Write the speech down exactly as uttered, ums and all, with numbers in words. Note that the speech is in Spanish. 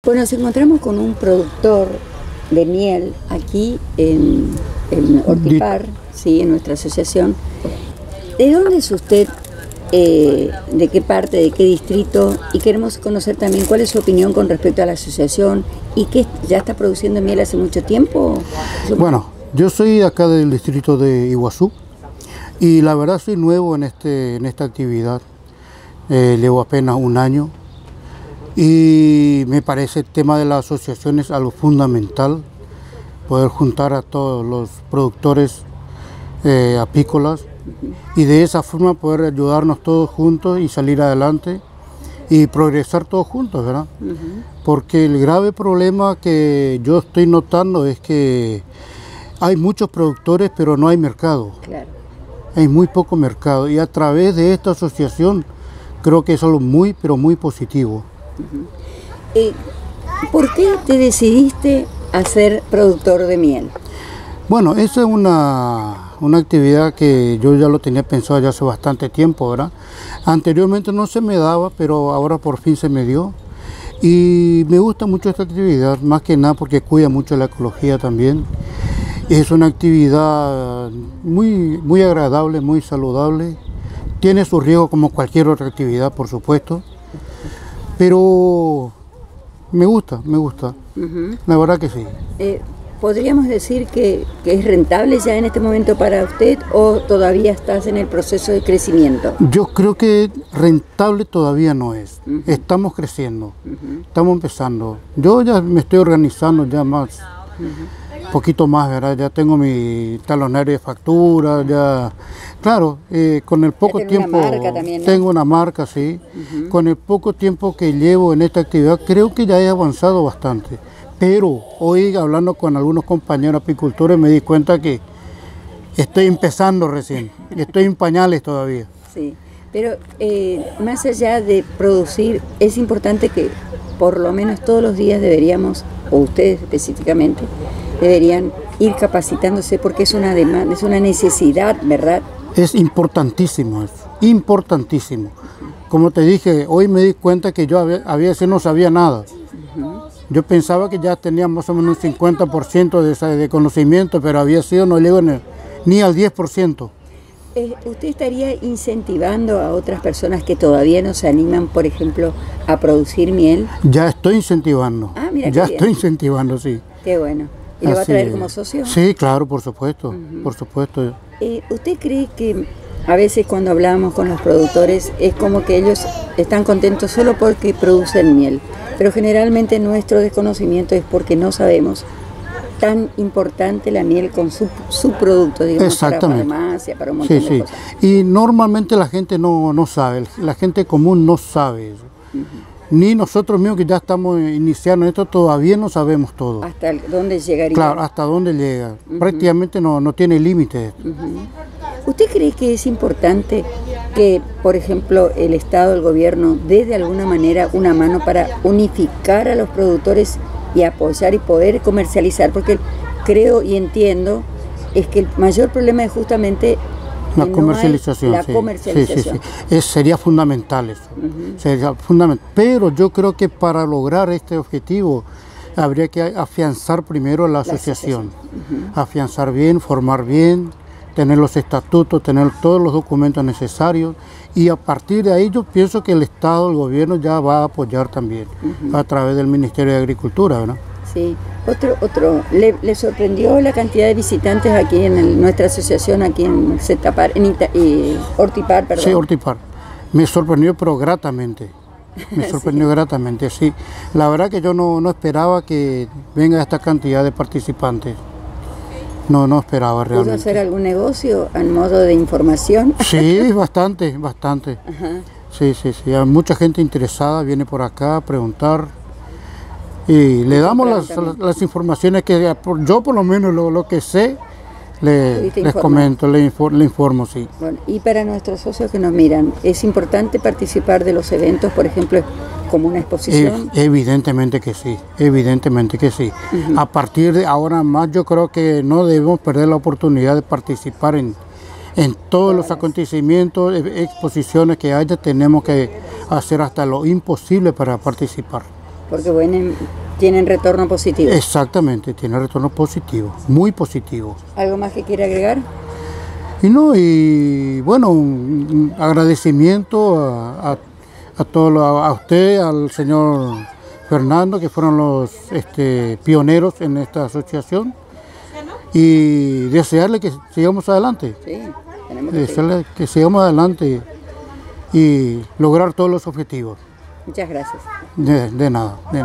Bueno, nos encontramos con un productor de miel aquí en, en Ortipar, sí, en nuestra asociación. ¿De dónde es usted? Eh, ¿De qué parte, de qué distrito? Y queremos conocer también cuál es su opinión con respecto a la asociación y que ya está produciendo miel hace mucho tiempo. Bueno, yo soy acá del distrito de Iguazú y la verdad soy nuevo en, este, en esta actividad. Eh, llevo apenas un año. Y me parece el tema de las asociaciones algo fundamental, poder juntar a todos los productores eh, apícolas y de esa forma poder ayudarnos todos juntos y salir adelante y progresar todos juntos, ¿verdad? Uh-huh. Porque el grave problema que yo estoy notando es que hay muchos productores pero no hay mercado. Claro. Hay muy poco mercado y a través de esta asociación creo que es algo muy pero muy positivo. Uh-huh. eh, ¿Por qué te decidiste a ser productor de miel? Bueno, esa es una, una actividad que yo ya lo tenía pensado ya hace bastante tiempo, ¿verdad? Anteriormente no se me daba, pero ahora por fin se me dio. Y me gusta mucho esta actividad, más que nada porque cuida mucho la ecología también. Es una actividad muy, muy agradable, muy saludable. Tiene su riesgo como cualquier otra actividad, por supuesto. Pero me gusta, me gusta, uh-huh. La verdad que sí. Eh, ¿Podríamos decir que, que es rentable ya en este momento para usted o todavía estás en el proceso de crecimiento? Yo creo que rentable todavía no es. Uh-huh. Estamos creciendo, uh-huh. Estamos empezando. Yo ya me estoy organizando ya más, un uh-huh. poquito más, ¿verdad? Ya tengo mi talonario de factura, ya... Claro, eh, con el poco tiempo, una marca también, ¿no? Tengo una marca, sí. Uh-huh. Con el poco tiempo que llevo en esta actividad, creo que ya he avanzado bastante. Pero hoy, hablando con algunos compañeros apicultores, me di cuenta que estoy empezando recién, estoy en pañales todavía. Sí, pero eh, más allá de producir, es importante que por lo menos todos los días deberíamos, o ustedes específicamente, deberían ir capacitándose porque es una demanda, es una necesidad, ¿verdad? Es importantísimo eso, importantísimo. Como te dije, hoy me di cuenta que yo había, había veces no sabía nada. Uh-huh. Yo pensaba que ya tenía más o menos un cincuenta por ciento de, de conocimiento, pero había sido, no llego ni, ni al diez por ciento. Eh, ¿Usted estaría incentivando a otras personas que todavía no se animan, por ejemplo, a producir miel? Ya estoy incentivando. Ah, mira, ya qué estoy bien. incentivando, sí. Qué bueno. ¿Y lo va a traer como socio? Sí, claro, por supuesto, uh-huh. por supuesto. Eh, ¿Usted cree que a veces cuando hablamos con los productores es como que ellos están contentos solo porque producen miel? Pero generalmente nuestro desconocimiento es porque no sabemos tan importante la miel con su, su producto, digamos, para farmacia, para un montón sí, de sí. cosas. Y normalmente la gente no, no sabe, la gente común no sabe eso. Uh-huh. Ni nosotros mismos que ya estamos iniciando esto todavía no sabemos todo. ¿Hasta dónde llegaría? Claro, hasta dónde llega. Uh-huh. Prácticamente no, no tiene límite. Uh-huh. ¿Usted cree que es importante que, por ejemplo, el Estado, el gobierno, dé de alguna manera una mano para unificar a los productores y apoyar y poder comercializar? Porque creo y entiendo es que el mayor problema es justamente la comercialización, no la sí, comercialización. Sí, sí, sí. Es, sería fundamental eso. Uh-huh. Sería fundamental. Pero yo creo que para lograr este objetivo habría que afianzar primero la asociación. La asociación. Uh-huh. Afianzar bien, formar bien, tener los estatutos, tener todos los documentos necesarios y a partir de ahí yo pienso que el Estado, el gobierno ya va a apoyar también uh-huh. a través del Ministerio de Agricultura, ¿verdad? Sí. Otro, otro, ¿le, le sorprendió la cantidad de visitantes aquí en el, nuestra asociación, aquí en Zetapar, en Ita, eh, Ortipar, perdón? Sí, Ortipar. Me sorprendió, pero gratamente. Me sorprendió sí. gratamente, sí. La verdad que yo no, no esperaba que venga esta cantidad de participantes. No, no esperaba realmente. ¿Pudo hacer algún negocio en modo de información? Sí, bastante, bastante. Ajá. Sí, sí, sí. Hay mucha gente interesada, viene por acá a preguntar. Y le damos las, las, las informaciones que yo por lo menos lo, lo que sé, le, les comento, le, infor, le informo, sí. Bueno, y para nuestros socios que nos miran, ¿es importante participar de los eventos, por ejemplo, como una exposición? Eh, evidentemente que sí, evidentemente que sí. Uh-huh. A partir de ahora más yo creo que no debemos perder la oportunidad de participar en, en todos los acontecimientos, exposiciones que haya, tenemos que hacer hasta lo imposible para participar. Porque bueno, tienen retorno positivo. Exactamente, tiene retorno positivo, muy positivo. ¿Algo más que quiera agregar? Y no, y bueno, un agradecimiento a, a, a todo, a usted, al señor Fernando, que fueron los este, pioneros en esta asociación, y desearle que sigamos adelante, Sí, tenemos que desearle seguir. que sigamos adelante y lograr todos los objetivos. Muchas gracias. De, de nada. De